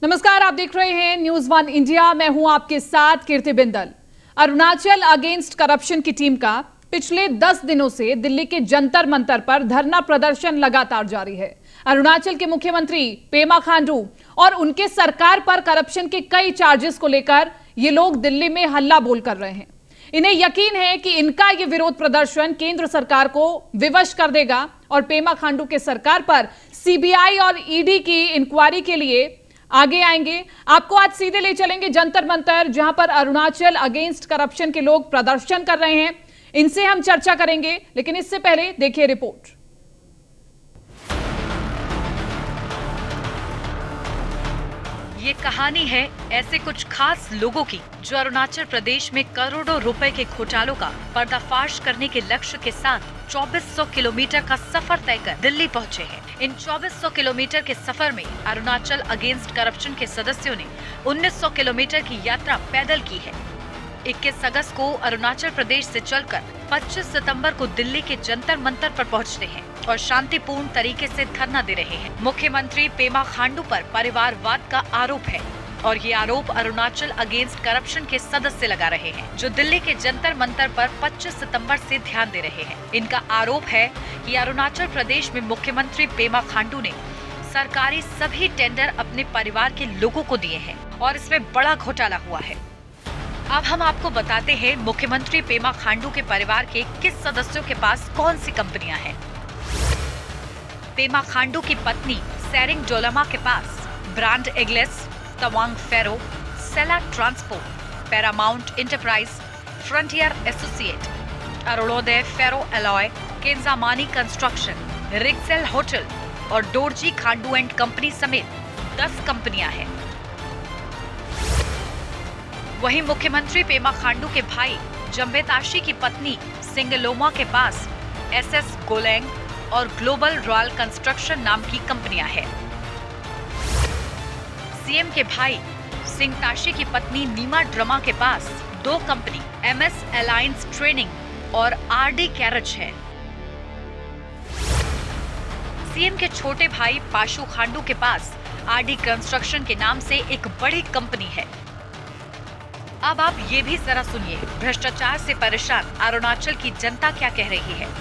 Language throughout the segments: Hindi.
नमस्कार, आप देख रहे हैं न्यूज वन इंडिया। मैं हूं आपके साथ कीर्ति बिंदल। अरुणाचल अगेंस्ट करप्शन की टीम का पिछले 10 दिनों से दिल्ली के जंतर मंतर पर धरना प्रदर्शन लगातार जारी है। अरुणाचल के मुख्यमंत्री पेमा खांडू और उनके सरकार पर करप्शन के कई चार्जेस को लेकर ये लोग दिल्ली में हल्ला बोल कर रहे हैं। इन्हें यकीन है कि इनका ये विरोध प्रदर्शन केंद्र सरकार को विवश कर देगा और पेमा खांडू के सरकार पर सीबीआई और ईडी की इंक्वायरी के लिए आगे आएंगे। आपको आज सीधे ले चलेंगे जंतर मंतर, जहां पर अरुणाचल अगेंस्ट करप्शन के लोग प्रदर्शन कर रहे हैं। इनसे हम चर्चा करेंगे, लेकिन इससे पहले देखिए रिपोर्ट। ये कहानी है ऐसे कुछ खास लोगों की जो अरुणाचल प्रदेश में करोड़ों रुपए के घोटालों का पर्दाफाश करने के लक्ष्य के साथ 2400 किलोमीटर का सफर तय कर दिल्ली पहुंचे हैं। इन 2400 किलोमीटर के सफर में अरुणाचल अगेंस्ट करप्शन के सदस्यों ने 1900 किलोमीटर की यात्रा पैदल की है। 21 अगस्त को अरुणाचल प्रदेश से चलकर 25 सितंबर को दिल्ली के जंतर मंतर पर पहुंचते हैं और शांतिपूर्ण तरीके से धरना दे रहे हैं। मुख्यमंत्री पेमा खांडू पर परिवारवाद का आरोप है और ये आरोप अरुणाचल अगेंस्ट करप्शन के सदस्य लगा रहे हैं, जो दिल्ली के जंतर मंतर पर 25 सितंबर से ध्यान दे रहे हैं। इनका आरोप है कि अरुणाचल प्रदेश में मुख्यमंत्री पेमा खांडू ने सरकारी सभी टेंडर अपने परिवार के लोगों को दिए हैं और इसमें बड़ा घोटाला हुआ है। अब हम आपको बताते हैं मुख्यमंत्री पेमा खांडू के परिवार के किस सदस्यों के पास कौन सी कंपनियां हैं। पेमा खांडू की पत्नी सेरिंग डोलामा के पास brand eagles, Tawang ferro, Sela transport, paramount enterprise, frontier associate, Arunoday ferro alloy, Kenjamani construction, रिक्सेल होटल और डोरजी खांडू एंड कंपनी समेत 10 कंपनियां हैं। वहीं मुख्यमंत्री पेमा खांडू के भाई जम्बेताशी की पत्नी सिंगलोमा के पास एसएस गोलेंग और ग्लोबल रॉयल कंस्ट्रक्शन नाम की कंपनियां हैं। सीएम के भाई सिंगताशी की पत्नी नीमा ड्रमा के पास 2 कंपनी एमएस अलायंस ट्रेनिंग और आरडी कैरेज है। सीएम के छोटे भाई पाशु खांडू के पास आरडी कंस्ट्रक्शन के नाम से एक बड़ी कंपनी है। अब आप ये भी जरा सुनिए, भ्रष्टाचार से परेशान अरुणाचल की जनता क्या कह रही है।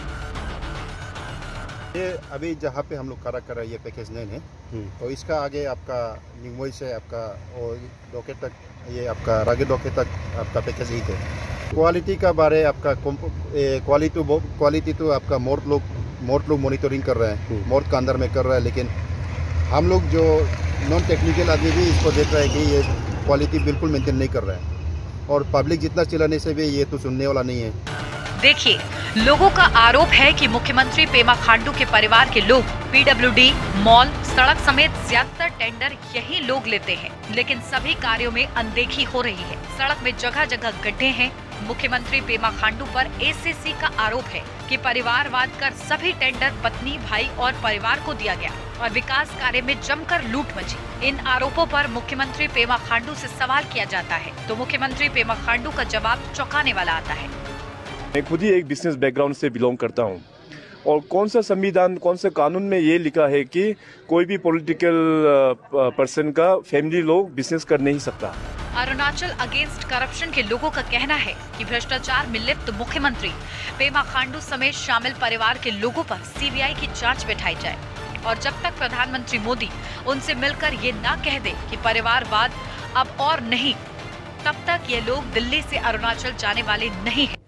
ये अभी जहाँ पे हम लोग खड़ा कर रहे हैं ये पैकेज 9 है, तो इसका आगे आपका निंगमोई से आपका और डोके तक, ये आपका रागे डोके तक आपका पैकेज 8 है। क्वालिटी का बारे आपका क्वालिटी तो आपका मोर्ट लोग मॉनिटरिंग कर रहे हैं, मोर्ट का अंदर में कर रहा है, लेकिन हम लोग जो नॉन टेक्निकल आदमी भी इसको देख रहे हैं कि ये क्वालिटी बिल्कुल मेंटेन नहीं कर रहा है और पब्लिक जितना चिल्लाने से भी ये तो सुनने वाला नहीं है। देखिए, लोगों का आरोप है कि मुख्यमंत्री पेमा खांडू के परिवार के लोग पीडब्ल्यूडी, मॉल, सड़क समेत ज्यादातर टेंडर यही लोग लेते हैं, लेकिन सभी कार्यों में अनदेखी हो रही है। सड़क में जगह जगह गड्ढे हैं। मुख्यमंत्री पेमा खांडू पर एसीसी का आरोप है कि परिवारवाद कर सभी टेंडर पत्नी, भाई और परिवार को दिया गया और विकास कार्य में जमकर लूट मची। इन आरोपों पर मुख्यमंत्री पेमा खांडू से सवाल किया जाता है तो मुख्यमंत्री पेमा खांडू का जवाब चौंकाने वाला आता है। मैं खुद ही एक बिजनेस बैकग्राउंड से बिलोंग करता हूं और कौन सा संविधान, कौन सा कानून में ये लिखा है कि कोई भी पॉलिटिकल पर्सन का फैमिली लोग बिजनेस कर नहीं सकता। अरुणाचल अगेंस्ट करप्शन के लोगों का कहना है कि भ्रष्टाचार में लिप्त मुख्यमंत्री पेमा खांडू समेत शामिल परिवार के लोगों पर सीबीआई की जांच बैठाई जाए और जब तक प्रधानमंत्री मोदी उनसे मिलकर ये ना कह दे कि परिवारवाद अब और नहीं, तब तक ये लोग दिल्ली से अरुणाचल जाने वाले नहीं हैं।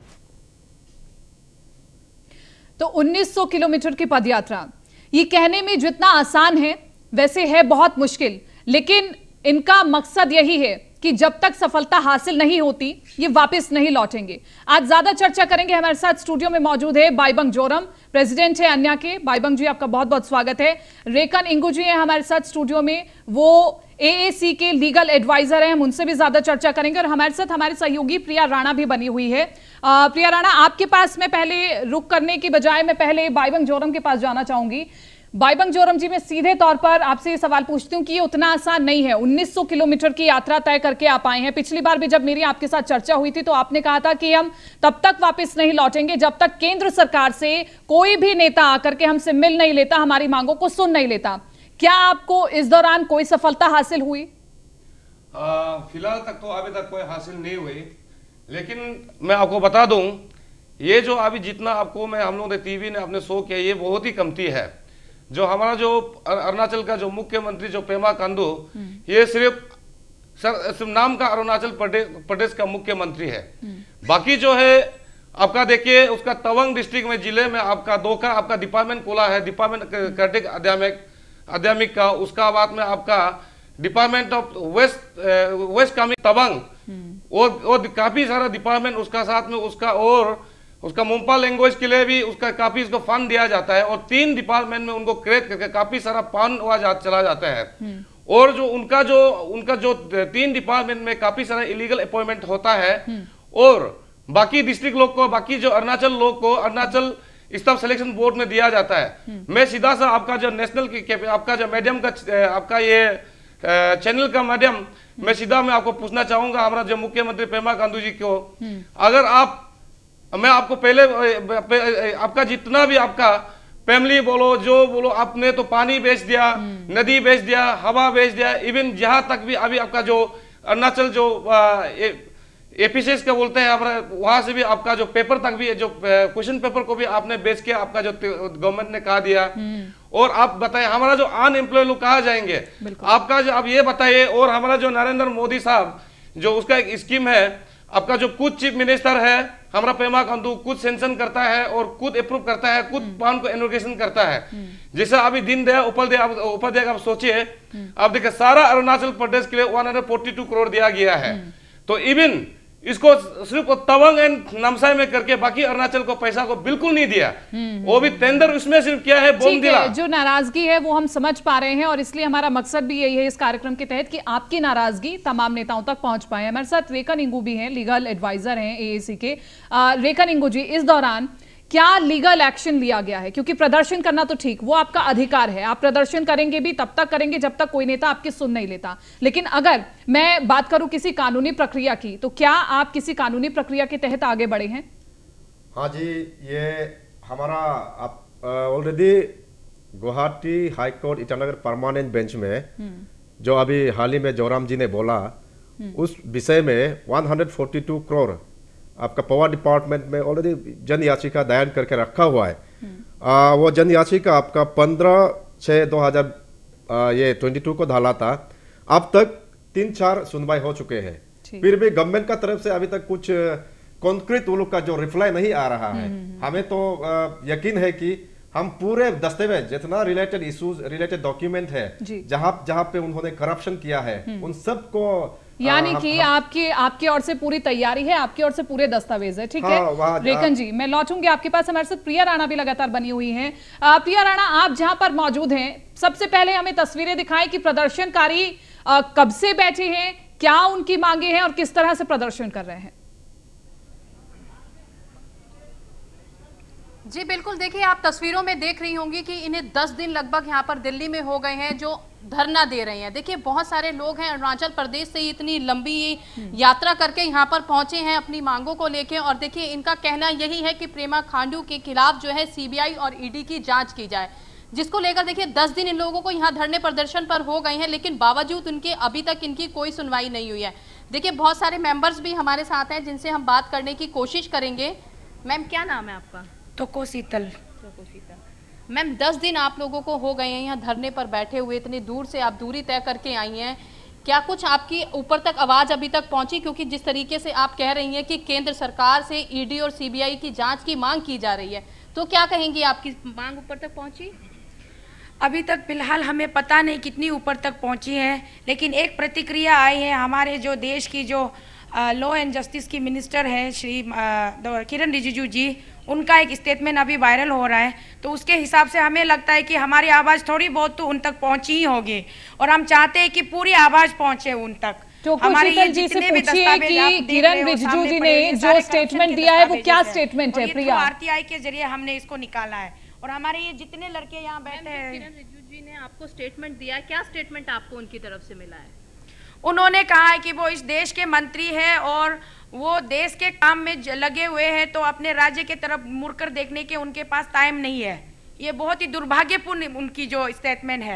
तो 1900 किलोमीटर की पदयात्रा, ये कहने में जितना आसान है वैसे है बहुत मुश्किल, लेकिन इनका मकसद यही है कि जब तक सफलता हासिल नहीं होती ये वापस नहीं लौटेंगे। आज ज्यादा चर्चा करेंगे। हमारे साथ स्टूडियो में मौजूद है बाइबंग जोरम, प्रेसिडेंट है अन्या के। बाइबंग जी, आपका बहुत बहुत स्वागत है। रेकन इंगू जी हैं हमारे साथ स्टूडियो में, वो एएसी के लीगल एडवाइजर हैं, हम उनसे भी ज्यादा चर्चा करेंगे। और हमारे साथ हमारे सहयोगी प्रिया राणा भी बनी हुई है। प्रिया राणा, आपके पास मैं पहले रुक करने की बजाय मैं पहले बाइबंग जोरम के पास जाना चाहूंगी। बाइबंग जोरम जी, मैं सीधे तौर पर आपसे ये सवाल पूछती हूँ कि ये उतना आसान नहीं है। 1900 किलोमीटर की यात्रा तय करके आप आए हैं। पिछली बार भी जब मेरी आपके साथ चर्चा हुई थी तो आपने कहा था कि हम तब तक वापस नहीं लौटेंगे जब तक केंद्र सरकार से कोई भी नेता आकर के हमसे मिल नहीं लेता, हमारी मांगों को सुन नहीं लेता। क्या आपको इस दौरान कोई सफलता हासिल हुई? फिलहाल तक तो अभी तक कोई हासिल नहीं हुई, लेकिन मैं आपको बता दूं, ये जो अभी जितना आपको हम लोग ने टीवी ने अपने शो किया, ये बहुत ही कमती है। जो हमारा जो अरुणाचल का जो मुख्यमंत्री जो पेमा खांडू, ये सिर्फ नाम का अरुणाचल प्रदेश का मुख्यमंत्री है। बाकी जो है आपका देखिए, उसका तवांग डिस्ट्रिक्ट में जिले में आपका दोका आपका डिपार्टमेंट खोला है, डिपार्टमेंट कर्टिक अध्यामिक का। उसका बाद में आपका department of West Kameng Tawang, और काफी सारा डिपार्टमेंट उसका साथ में उसका, और उसका मोम्पा लैंग्वेज के लिए भी उसका काफी उसको फंड दिया जाता है, और 3 डिपार्टमेंट में उनको क्रिएट करके काफी सारा फंड चला जाता है। और जो उनका जो 3 डिपार्टमेंट में काफी सारा इलीगल अपॉइंटमेंट होता है, और बाकी डिस्ट्रिक्ट लोग को, बाकी जो अरुणाचल लोग को अरुणाचल स्टाफ सिलेक्शन बोर्ड में दिया जाता है। मैं सीधा सा आपका जो नेशनल आपका जो मीडियम का आपका ये चैनल का माध्यम मैं आपको पूछना चाहूंगा, हमारा जो मुख्यमंत्री पेमा खांडू जी को, अगर मैं आपको पहले आपका जितना भी आपका फैमिली बोलो जो बोलो, आपने तो पानी बेच दिया, नदी बेच दिया, हवा बेच दिया, इवन जहां तक भी अभी आपका जो अरुणाचल जो एपीसीएस का बोलते हैं हमारा, वहां से भी आपका जो पेपर तक भी जो क्वेश्चन पेपर को भी आपने बेच के आपका जो गवर्नमेंट ने कहा दिया। और आप बताएं हमारा जो अनएम्प्लॉय लोग कहाँ जाएंगे, आपका जो आप ये बताइए। और हमारा जो नरेंद्र मोदी साहब जो उसका एक स्कीम है, आपका जो खुद चीफ मिनिस्टर है हमारा पेमा खांडू, खुद सेंक्शन करता है और खुद अप्रूव करता है, खुद प्लान को इनोग्रेशन करता है। जैसे अभी दीनदयाल उपाध्याय आप सोचिए, आप देखिए सारा अरुणाचल प्रदेश के लिए 142 करोड़ दिया गया है। तो इवन इसको सिर्फ तवांग एंड नामसाई में करके बाकी अरुणाचल को पैसा को बिल्कुल नहीं दिया। वो भी टेंडर उसमें सिर्फ क्या है, बोम दिला। जो नाराजगी है वो हम समझ पा रहे हैं, और इसलिए हमारा मकसद भी यही है इस कार्यक्रम के तहत कि आपकी नाराजगी तमाम नेताओं तक पहुंच पाए। हमारे साथ रेखा निंगू भी हैं, लीगल एडवाइजर हैं एएसी के। रेखा निंगू जी, इस दौरान क्या लीगल एक्शन लिया गया है? क्योंकि प्रदर्शन करना तो ठीक, वो आपका अधिकार है, आप प्रदर्शन करेंगे भी तब तक करेंगे जब तक कोई नेता आपकी सुन नहीं लेता। लेकिन अगर मैं बात करूं किसी कानूनी प्रक्रिया की, तो क्या आप किसी कानूनी प्रक्रिया के तहत आगे बढ़े हैं? हाँ जी, ये हमारा already Guwahati high court Itanagar permanent bench में जो अभी हाल ही में जोराम जी ने बोला, उस विषय में 142 करोड़ आपका पावर डिपार्टमेंट में ऑलरेडी जन याचिका दायर करके रखा हुआ है। वो जन याचिका आपका 15/6/2022 को डाला था। अब तक 3-4 सुनवाई हो चुके हैं, फिर भी गवर्नमेंट का तरफ से अभी तक कुछ कॉन्क्रीट वो लोग का जो रिप्लाई नहीं आ रहा है। हमें तो यकीन है कि हम पूरे दस्तावेज जितना रिलेटेड इश्यूज रिलेटेड डॉक्यूमेंट है जहां पे उन्होंने करप्शन किया है उन सबको, यानी कि आपकी ओर से पूरी तैयारी है, आपकी ओर से पूरे दस्तावेज है। ठीक है रेखन जी, मैं लौटूंगी आपके पास। हमारे साथ प्रिया राणा भी लगातार बनी हुई हैं। प्रिया राणा, आप जहां पर मौजूद हैं, सबसे पहले हमें तस्वीरें दिखाएं कि प्रदर्शनकारी कब से बैठे हैं, क्या उनकी मांगे हैं और किस तरह से प्रदर्शन कर रहे हैं। जी बिल्कुल, देखिए आप तस्वीरों में देख रही होंगी कि इन्हें 10 दिन लगभग यहाँ पर दिल्ली में हो गए हैं जो धरना दे रहे हैं। देखिए बहुत सारे लोग हैं अरुणाचल प्रदेश से इतनी लंबी यात्रा करके यहाँ पर पहुंचे हैं अपनी मांगों को लेके। और देखिए इनका कहना यही है कि पेमा खांडू के खिलाफ जो है सीबीआई और ईडी की जांच की जाए, जिसको लेकर देखिए 10 दिन इन लोगों को यहाँ धरने प्रदर्शन पर हो गए हैं, लेकिन बावजूद उनके अभी तक इनकी कोई सुनवाई नहीं हुई है। देखिए बहुत सारे मेंबर्स भी हमारे साथ हैं जिनसे हम बात करने की कोशिश करेंगे। मैम क्या नाम है आपका? तो शीतल। मैम 10 दिन आप लोगों को हो गए हैं यहाँ धरने पर बैठे हुए, इतनी दूर से आप दूरी तय करके आई हैं, क्या कुछ आपकी ऊपर तक आवाज़ अभी तक पहुंची? क्योंकि जिस तरीके से आप कह रही हैं कि केंद्र सरकार से ईडी और सीबीआई की जांच की मांग की जा रही है, तो क्या कहेंगी, आपकी मांग ऊपर तक पहुंची? अभी तक फिलहाल हमें पता नहीं कितनी ऊपर तक पहुंची है, लेकिन एक प्रतिक्रिया आई है हमारे जो देश की जो लॉ एंड जस्टिस की मिनिस्टर है श्री किरण रिजिजू जी, उनका एक स्टेटमेंट अभी वायरल हो रहा है। तो उसके हिसाब से हमें लगता है कि हमारी आवाज़ थोड़ी बहुत तो उन तक पहुंची ही होगी, और हम चाहते हैं कि पूरी आवाज़ पहुंचे उन तक। तो शीतल जी से पूछिए कि किरण रिजिजू जी ने जो स्टेटमेंट दिया है वो क्या स्टेटमेंट है? प्रिया, आरटीआई के जरिए हमने इसको निकाला है, और हमारे ये जितने लड़के यहाँ बैठे हैं। किरण रिजिजू जी ने आपको स्टेटमेंट दिया, क्या स्टेटमेंट आपको उनकी तरफ से मिला है? उन्होंने कहा है कि वो इस देश के मंत्री है और वो देश के काम में लगे हुए हैं, तो अपने राज्य के तरफ मुड़कर देखने के उनके पास टाइम नहीं है। ये बहुत ही दुर्भाग्यपूर्ण उनकी जो स्टेटमेंट है।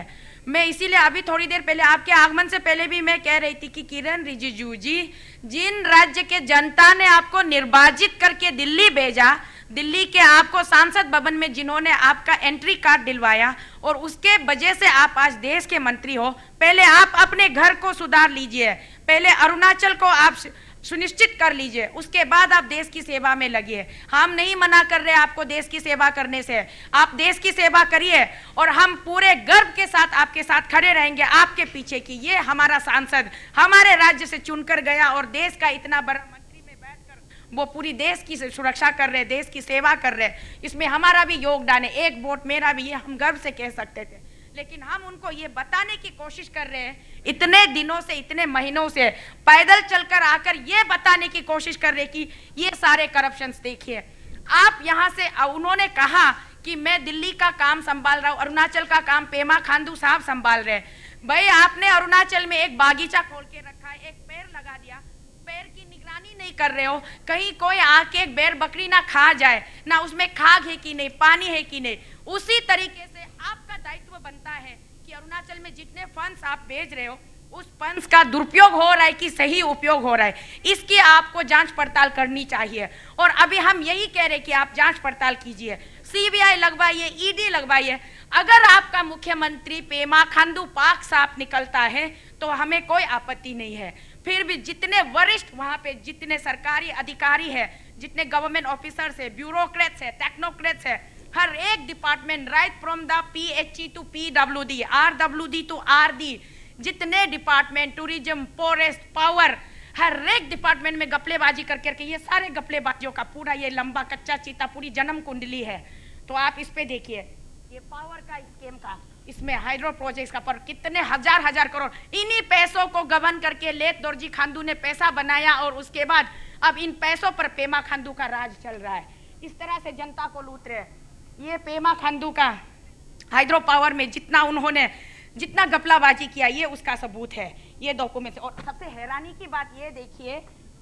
मैं इसीलिए अभी थोड़ी देर पहले आपके आगमन से पहले भी मैं कह रही थी कि किरण रिजिजू जी, जिन राज्य के जनता ने आपको निर्वाचित करके दिल्ली भेजा, दिल्ली के आपको सांसद भवन में जिन्होंने आपका एंट्री कार्ड दिलवाया और उसके वजह से आप आज देश के मंत्री हो, पहले आप अपने घर को सुधार लीजिए, पहले अरुणाचल को आप सुनिश्चित कर लीजिए, उसके बाद आप देश की सेवा में लगिए। हम नहीं मना कर रहे आपको देश की सेवा करने से, आप देश की सेवा करिए और हम पूरे गर्व के साथ आपके साथ खड़े रहेंगे आपके पीछे कि ये हमारा सांसद हमारे राज्य से चुनकर गया और देश का इतना बड़ा मंत्री में बैठकर वो पूरी देश की सुरक्षा कर रहे, देश की सेवा कर रहे, इसमें हमारा भी योगदान है, एक वोट मेरा भी, ये हम गर्व से कह सकते थे। लेकिन हम उनको ये बताने की कोशिश कर रहे हैं, इतने दिनों से, इतने महीनों से पैदल चलकर आकर ये बताने की कोशिश कर रहे हैं कि ये सारे करप्शंस देखिए। आप यहाँ से, उन्होंने कहा कि मैं दिल्ली का काम संभाल रहा हूँ, अरुणाचल का काम पेमा खांडू साहब संभाल रहे हैं। भाई आपने अरुणाचल में एक बागीचा खोल के रखा है, एक पेड़ लगा दिया, पेड़ की निगरानी नहीं कर रहे हो, कहीं कोई आके एक बैल बकरी ना खा जाए, ना उसमें खाद है कि नहीं, पानी है कि नहीं। उसी तरीके से आपका दायित्व बनता है कि अरुणाचल में जितने फंड्स आप भेज रहे हो उस फंड्स का दुरुपयोग हो रहा है कि सही उपयोग हो रहा है, इसकी आपको जांच पड़ताल करनी चाहिए। और अभी हम यही कह रहे हैं कि आप जांच पड़ताल कीजिए, सीबीआई लगवाइए, ईडी लगवाइए। अगर आपका मुख्यमंत्री पेमा खांडू पाक साफ निकलता है तो हमें कोई आपत्ति नहीं है, फिर भी जितने वरिष्ठ वहां पे जितने सरकारी अधिकारी है, जितने गवर्नमेंट ऑफिसर्स है, ब्यूरोक्रेट्स है, टेक्नोक्रेट्स है, हर एक department right from the PHE to PWD, RWD to RD, जितने डिपार्टमेंट, टूरिज्म, फॉरेस्ट, पावर, हर एक डिपार्टमेंट में गपलेबाजी करके ये सारे गपलेबाजियों का पूरा ये लंबा कच्चा चीता पूरी जन्म कुंडली है। तो आप इस पे देखिए, ये पावर का स्कीम का, इसमें हाइड्रो प्रोजेक्ट्स का पर कितने हजार करोड़, इन्हीं पैसों को गबन करके लेत दोरजी खांडू ने पैसा बनाया और उसके बाद अब इन पैसों पर पेमा खांडू का राज चल रहा है। इस तरह से जनता को लूट रहे। ये पेमा खांडू का हाइड्रो पावर में जितना गपलाबाजी किया, ये उसका सबूत है, ये डॉक्यूमेंट। और सबसे हैरानी की बात ये देखिए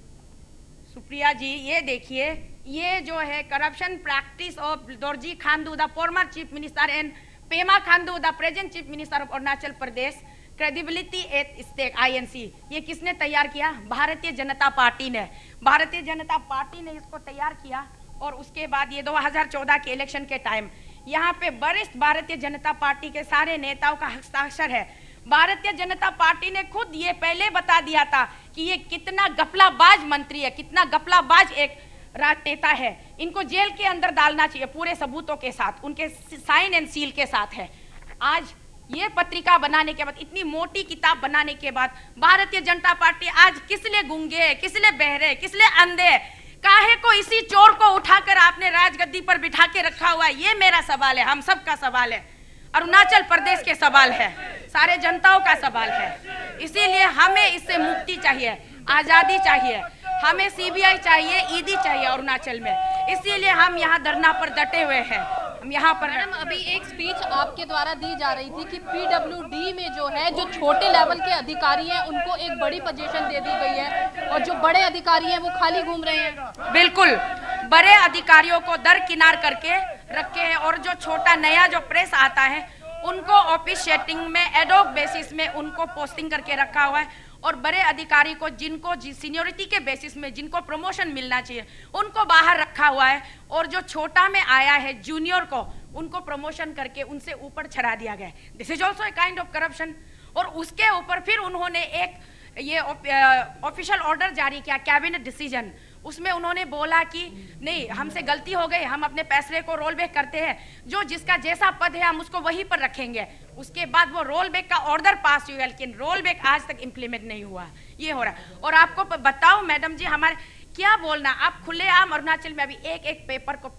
सुप्रिया जी, ये देखिए, ये जो है corruption practice of Dorjee Khandu the former chief minister and Pema Khandu the present chief minister of Arunachal Pradesh, credibility at stake INC, ये किसने तैयार किया? भारतीय जनता पार्टी ने। भारतीय जनता पार्टी ने इसको तैयार किया और उसके बाद ये 2014 के इलेक्शन के टाइम यहाँ पे वरिष्ठ भारतीय जनता पार्टी के सारे नेताओं का हस्ताक्षर है। भारतीय जनता पार्टी ने खुद ये पहले बता दिया था कि ये कितना गपलाबाज मंत्री है, कितना गपलाबाज एक राजनेता है, इनको जेल के अंदर डालना चाहिए पूरे सबूतों के साथ, उनके साइन एंड सील के साथ है। आज ये पत्रिका बनाने के बाद, इतनी मोटी किताब बनाने के बाद, भारतीय जनता पार्टी आज किस लिए गूंगे, किस लिए बहरे, किस लिए अंधे, काहे को इसी चोर को उठाकर आपने राजगद्दी पर बिठा के रखा हुआ है? ये मेरा सवाल है, हम सबका सवाल है, अरुणाचल प्रदेश के सवाल है, सारे जनताओं का सवाल है। इसीलिए हमें इससे मुक्ति चाहिए, आजादी चाहिए, हमें CBI चाहिए, ED चाहिए अरुणाचल में। इसीलिए हम यहाँ धरना पर डटे हुए हैं। हम यहाँ पर मैडम, अभी एक स्पीच आपके द्वारा दी जा रही थी कि PWD में जो है, जो छोटे लेवल के अधिकारी हैं उनको एक बड़ी पोजीशन दे दी गई है और जो बड़े अधिकारी हैं वो खाली घूम रहे हैं। बिल्कुल, बड़े अधिकारियों को दरकिनार करके रखे हैं और जो छोटा नया जो प्रेस आता है उनको ऑफिस सेटिंग में एडॉक बेसिस में उनको पोस्टिंग करके रखा हुआ है और बड़े अधिकारी को जिनको सीनियोरिटी के बेसिस में जिनको प्रमोशन मिलना चाहिए उनको बाहर रखा हुआ है और जो छोटा में आया है जूनियर को उनको प्रमोशन करके उनसे ऊपर चढ़ा दिया गया है। This is also a kind of corruption. और उसके ऊपर फिर उन्होंने एक ये ऑफिशियल ऑर्डर जारी किया, कैबिनेट डिसीजन, उसमें उन्होंने बोला कि नहीं, हमसे गलती हो गई, हम अपने फैसले को रोल बैक करते हैं, जो जिसका जैसा पद है हम उसको वहीं पर रखेंगे। उसके बाद वो रोल बैक का ऑर्डर पास हुआ, लेकिन रोल बैक आज तक इम्प्लीमेंट नहीं हुआ। ये हो रहा है। और आपको बताओ मैडम जी, हमारे क्या बोलना, आप खुलेआम अरुणाचल में अभी एक एक पेपर को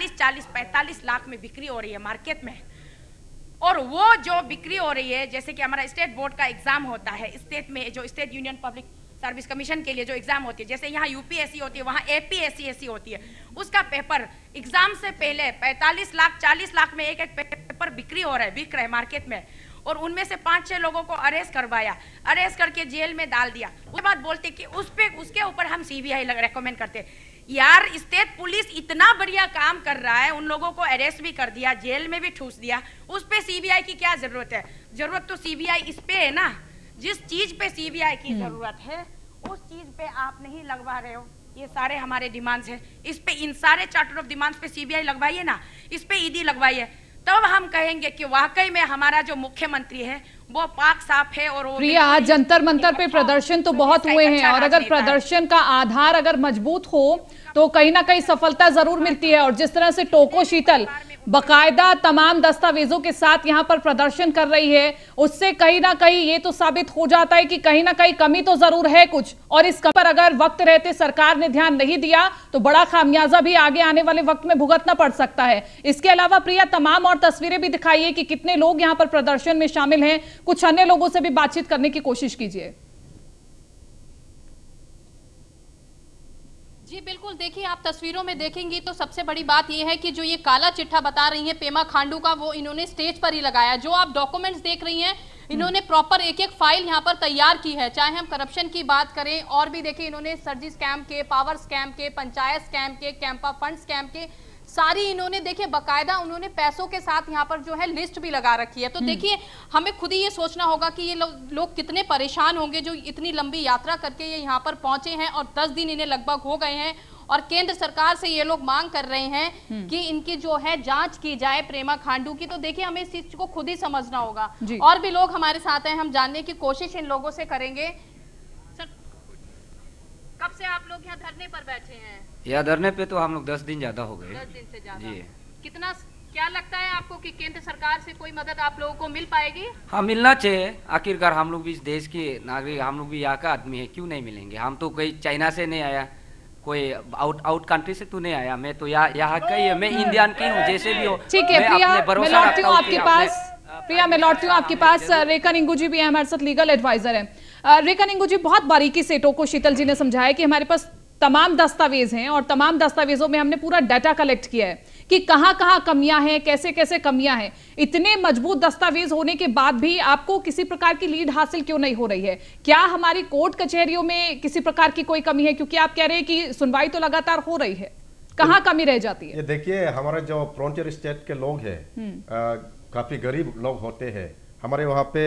40-45 लाख में बिक्री हो रही है मार्केट में। और वो जो बिक्री हो रही है, जैसे कि हमारा स्टेट बोर्ड का एग्जाम होता है, स्टेट में जो state union public service commission के लिए जो एग्जाम होती है, जैसे यहाँ UPSC होती है, वहाँ APSC होती है, उसका पेपर एग्जाम से पहले 45 लाख 40 लाख में एक एक पेपर बिक्री हो रहा है, बिक रहा है मार्केट में। और उनमें से 5-6 लोगों को अरेस्ट करवाया, अरेस्ट करके जेल में डाल दिया। उसके बाद बोलते कि उसके ऊपर हम CBI रेकमेंड करते। यार स्टेट पुलिस इतना बढ़िया काम कर रहा है, उन लोगों को अरेस्ट भी कर दिया, जेल में भी ठूस दिया, उस पे सीबीआई की क्या जरूरत है? जरूरत तो सीबीआई इस पे है ना, जिस चीज पे सीबीआई की जरूरत है उस चीज पे आप नहीं लगवा रहे हो। ये सारे हमारे डिमांड्स हैं, इस पे इन सारे चार्टर ऑफ डिमांड्स पे सीबीआई लगवाइए ना, इस पे ईडी लगवाइए, तब हम कहेंगे कि वाकई में हमारा जो मुख्यमंत्री है वो पाक साफ है। और प्रिया, आज जंतर मंतर पे प्रदर्शन तो बहुत हुए हैं, और अगर प्रदर्शन का आधार अगर मजबूत हो तो कहीं ना कहीं सफलता जरूर मिलती है। और जिस तरह से टोको शीतल बकायदा तमाम दस्तावेजों के साथ यहां पर प्रदर्शन कर रही है, उससे कहीं ना कहीं ये तो साबित हो जाता है कि कहीं ना कहीं कमी तो जरूर है कुछ, और इस कमी पर अगर वक्त रहते सरकार ने ध्यान नहीं दिया तो बड़ा खामियाजा भी आगे आने वाले वक्त में भुगतना पड़ सकता है। इसके अलावा प्रिया, तमाम और तस्वीरें भी दिखाइए कि कितने लोग यहां पर प्रदर्शन में शामिल हैं, कुछ अन्य लोगों से भी बातचीत करने की कोशिश कीजिए। जी बिल्कुल, देखिए आप तस्वीरों में देखेंगी तो सबसे बड़ी बात यह है कि जो ये काला चिट्ठा बता रही है पेमा खांडू का, वो इन्होंने स्टेज पर ही लगाया। जो आप डॉक्यूमेंट्स देख रही हैं, इन्होंने प्रॉपर एक एक फाइल यहाँ पर तैयार की है, चाहे हम करप्शन की बात करें और भी देखिए इन्होंने सर्जी स्कैम के, पावर स्कैम के, पंचायत स्कैम के, कैंपा फंड स्कैम के, सारी इन्होंने देखिए बकायदा उन्होंने पैसों के साथ यहाँ पर जो है लिस्ट भी लगा रखी है। तो देखिए हमें खुद ही ये सोचना होगा कि ये लोग कितने परेशान होंगे जो इतनी लंबी यात्रा करके ये यहाँ पर पहुंचे हैं, और 10 दिन इन्हें लगभग हो गए हैं, और केंद्र सरकार से ये लोग मांग कर रहे हैं कि इनकी जो है जांच की जाए पेमा खांडू की। तो देखिए हमें इस चीज को खुद ही समझना होगा। और भी लोग हमारे साथ हैं, हम जानने की कोशिश इन लोगों से करेंगे। सर, कब से आप लोग यहाँ धरने पर बैठे हैं? यहाँ धरने पे तो हम लोग 10 दिन ज्यादा हो गए। 10 दिन से ज्यादा। कितना, क्या लगता है आपको कि केंद्र सरकार से कोई मदद आप लोगों को मिल पाएगी? हाँ, मिलना चाहिए। आखिरकार हम लोग भी इस देश के नागरिक, हम लोग भी यहाँ का आदमी है, क्यों नहीं मिलेंगे? हम तो कोई चाइना से नहीं आया, कोई आउट कंट्री से तो नहीं आया, मैं तो यहाँ का ही है, मैं इंडियन की हूँ, जैसे भी हो। ठीक है प्रिया, मैं लौटती हूँ आपके पास। प्रिया, मैं लौटती हूँ आपके पास। रेखा निंगू जी भी है हमारे साथ, लीगल एडवाइजर है। रेखा निंगू जी, बहुत बारीकी से टोको शीतल जी ने समझाया कि हमारे पास तमाम दस्तावेज हैं, और तमाम दस्तावेजों में हमने पूरा डाटा कलेक्ट किया है कि कहां कहां कमियां हैं, कैसे कैसे कमियां हैं। इतने मजबूत दस्तावेज होने के बाद भी आपको किसी प्रकार की लीड हासिल क्यों नहीं हो रही है? क्या हमारी कोर्ट कचहरियों में किसी प्रकार की कोई कमी है? क्योंकि आप कह रहे हैं कि सुनवाई तो लगातार हो रही है, कहां कमी रह जाती है? ये देखिए, हमारे जो फ्रंटियर स्टेट के लोग हैं, काफी गरीब लोग होते हैं, हमारे वहाँ पे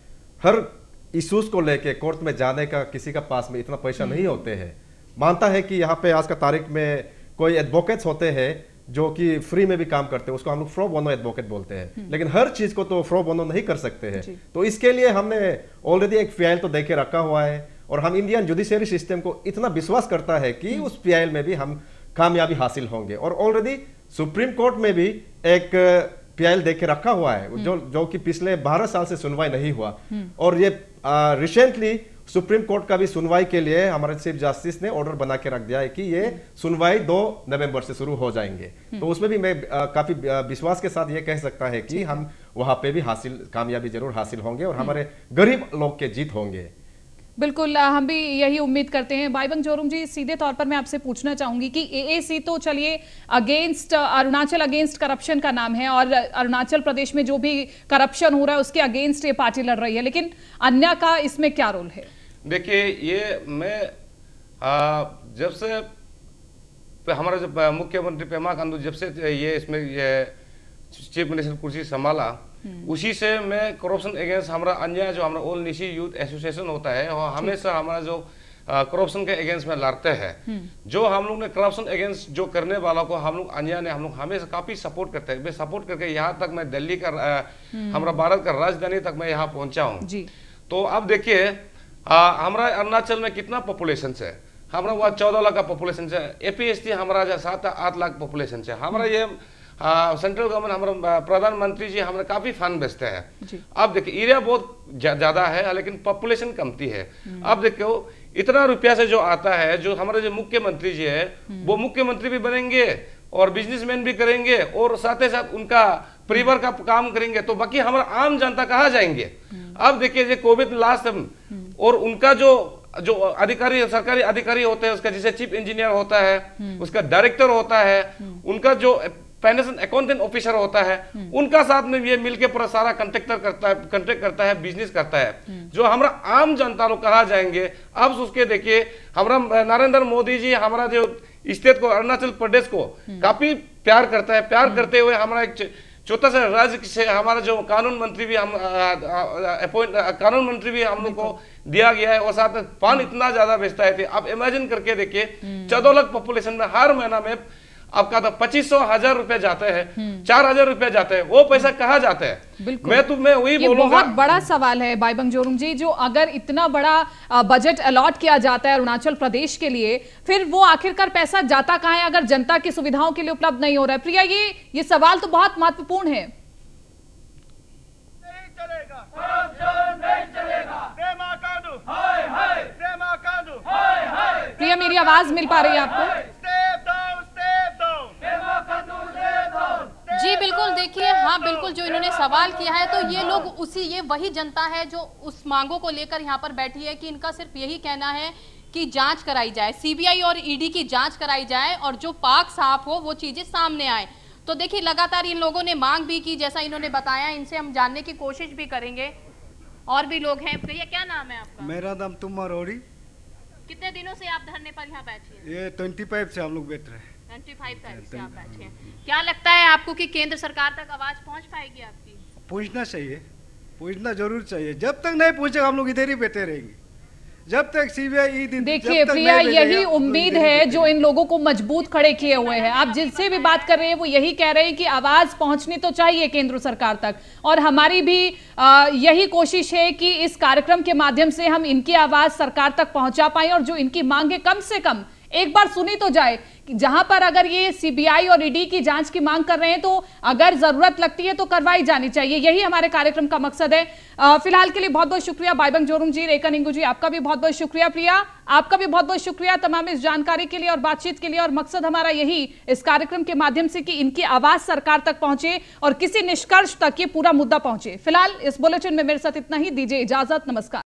हर इश्यूज को लेके कोर्ट में जाने का किसी का पास में इतना पैसा नहीं होते हैं। मानता है कि यहाँ पे आज का तारीख में कोई एडवोकेट्स होते हैं जो कि फ्री में भी काम करते हैं, उसको हम लोग प्रो बोनो एडवोकेट बोलते हैं, लेकिन हर चीज को तो प्रो बोनो नहीं कर सकते हैं। तो इसके लिए हमने ऑलरेडी एक फाइल तो देके रखा हुआ है, और हम इंडियन जुडिशियरी सिस्टम को इतना विश्वास करता है कि उस फाइल में भी हम कामयाबी हासिल होंगे। और ऑलरेडी सुप्रीम कोर्ट में भी एक फाइल देके रखा हुआ है जो कि पिछले 12 साल से सुनवाई नहीं हुआ, और ये रिसेंटली सुप्रीम कोर्ट का भी सुनवाई के लिए हमारे चीफ जस्टिस ने ऑर्डर बना के रख दिया है कि ये सुनवाई 2 नवंबर से शुरू हो जाएंगे। तो उसमें भी मैं काफी विश्वास के साथ ये कह सकता है कि हम वहां पे भी कामयाबी जरूर हासिल होंगे, और हमारे गरीब लोग के जीत होंगे। बिल्कुल, हम भी यही उम्मीद करते हैं। बाईबंग जोरुम जी, सीधे तौर पर मैं आपसे पूछना चाहूंगी कि एएसी तो चलिए अगेंस्ट अरुणाचल अगेंस्ट करप्शन का नाम है, और अरुणाचल प्रदेश में जो भी करप्शन हो रहा है उसके अगेंस्ट ये पार्टी लड़ रही है, लेकिन अन्य का इसमें क्या रोल है? देखिए, ये मैं जब से हमारा जब मुख्यमंत्री पेमा खांडू जब से ये इसमें चीफ मिनिस्टर कुर्सी संभाला, उसी से मैं करप्शन अगेंस्ट हमारा अन्य जो हमारा ऑल निशी यूथ एसोसिएशन होता है, और हमेशा हमारा जो करप्शन के अगेंस्ट में लड़ते हैं। जो हम लोग ने करप्शन अगेंस्ट जो करने वाला को हम लोग अन्य ने हम लोग हमेशा काफी सपोर्ट करते हैं। मैं सपोर्ट करके यहाँ तक मैं दिल्ली का हमारा भारत का राजधानी तक मैं यहाँ पहुंचा हूँ। तो अब देखिए, हमारा अरुणाचल में कितना पॉपुलेशन है, हमारा वहाँ 14 लाख का पॉपुलेशन है, एपीएसटी हमारा 7-8 लाख पॉपुलेशन है। हमारा ये सेंट्रल गवर्नमेंट हमारा प्रधानमंत्री जी हमारे काफी फंड बेचते हैं। अब देखिए, एरिया बहुत ज्यादा है लेकिन पॉपुलेशन कमती है। अब देखो, इतना रुपया से जो आता है, जो हमारे जो मुख्यमंत्री जी है वो मुख्यमंत्री भी बनेंगे और बिजनेसमैन भी करेंगे, और साथ ही साथ उनका परिवार का काम करेंगे, तो बाकी हमारा आम जनता कहाँ जाएंगे? अब देखिए, जो कोविड लास्ट और उनका जो अधिकारी सरकारी अधिकारी होते हैं, उसका जैसे चीफ इंजीनियर होता है, उसका डायरेक्टर होता है, उनका जो फाइनेंशियल अकाउंटेंट ऑफिसर होता है, उनका साथ में ये मिलके पूरा सारा कॉन्ट्रैक्ट करता है, बिजनेस करता है। जो हमारा आम जनता लोग कहा जाएंगे, अब उसके देखिए हमारा नरेंद्र मोदी जी हमारा जो स्टेट को, अरुणाचल प्रदेश को काफी प्यार करता है। प्यार करते हुए हमारा एक छोटा सा राज्य से हमारा जो कानून मंत्री भी हम लोग को दिया गया है, और साथ में पान इतना ज्यादा बेचता है। आप इमेजिन करके देखिए 14 लाख पॉपुलेशन में हर महीना में आपका तो 2500-1000 रुपए जाते हैं, 4000 रुपए जाते हैं, वो पैसा कहाँ जाता है? मैं वही बोलूंगा, बहुत बड़ा सवाल है बाइबंग जोरुंग जी। जो अगर इतना बड़ा बजट अलॉट किया जाता है अरुणाचल प्रदेश के लिए, फिर वो आखिरकार पैसा जाता कहाँ है अगर जनता की सुविधाओं के लिए उपलब्ध नहीं हो रहा है? प्रिया, ये सवाल तो बहुत महत्वपूर्ण है। प्रिया, मेरी आवाज मिल पा रही है आपको? जी बिल्कुल, देखिए, हाँ बिल्कुल, जो इन्होंने सवाल किया है, तो ये लोग ये वही जनता है जो उस मांगों को लेकर यहाँ पर बैठी है कि इनका सिर्फ यही कहना है कि जांच कराई जाए, सीबीआई और ईडी की जांच कराई जाए, और जो पाक साफ हो वो चीजें सामने आए। तो देखिए, लगातार इन लोगों ने मांग भी की, जैसा इन्होंने बताया, इनसे हम जानने की कोशिश भी करेंगे। और भी लोग हैं। भैया, क्या नाम है आपका? मेरा नाम तुम्मा रोड़ी। कितने दिनों से आप धरने पर यहाँ बैठे हैं? ये 25 से हम लोग बैठ रहे हैं। 25 तारीख से आप बैठे हैं। क्या लगता है आपको कि केंद्र सरकार तक आवाज पहुंच पाएगी आपकी? पूछना चाहिए, पूछना जरूर चाहिए। जब तक नहीं पूछेगा हम लोग इधर ही बैठे रहेंगे, जब तक सीबीआई। देखिए प्रिया, यही उम्मीद है जो इन लोगों को मजबूत खड़े किए हुए हैं। आप जिनसे भी बात कर रहे हैं वो यही कह रहे हैं कि आवाज पहुंचनी तो चाहिए केंद्र सरकार तक, और हमारी भी यही कोशिश है कि इस कार्यक्रम के माध्यम से हम इनकी आवाज सरकार तक पहुंचा पाएं, और जो इनकी मांग है कम से कम एक बार सुनी तो जाए। जहां पर अगर ये सीबीआई और ईडी की जांच की मांग कर रहे हैं, तो अगर जरूरत लगती है तो करवाई जानी चाहिए। यही हमारे कार्यक्रम का मकसद है। फिलहाल के लिए बहुत बहुत शुक्रिया बाइबंग जोरुंग जी, रेखा निंगू जी, आपका भी बहुत बहुत शुक्रिया। प्रिया, आपका भी बहुत बहुत शुक्रिया तमाम इस जानकारी के लिए और बातचीत के लिए। और मकसद हमारा यही इस कार्यक्रम के माध्यम से कि इनकी आवाज सरकार तक पहुंचे और किसी निष्कर्ष तक ये पूरा मुद्दा पहुंचे। फिलहाल इस बुलेटिन में मेरे साथ इतना ही। दीजिए इजाजत, नमस्कार।